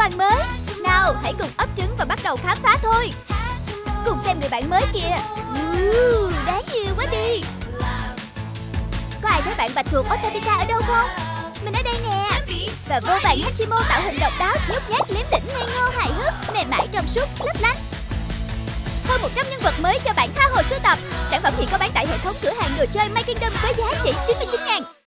toàn mới. Nào, hãy cùng ấp trứng và bắt đầu khám phá thôi. Cùng xem người bạn mới kìa. Đáng yêu quá đi. Có ai thấy bạn bạch tuộc Otapika ở đâu không? Mình ở đây nè. Và vô vàn Hachimo tạo hình độc đáo, nhút nhát, liếm đỉnh, ngây ngô, hài hước, mềm mại, trong suốt, lấp lánh. Hơn 100 nhân vật mới cho bạn tha hồ sưu tập. Sản phẩm hiện có bán tại hệ thống cửa hàng đồ chơi My Kingdom với giá chỉ 99.000.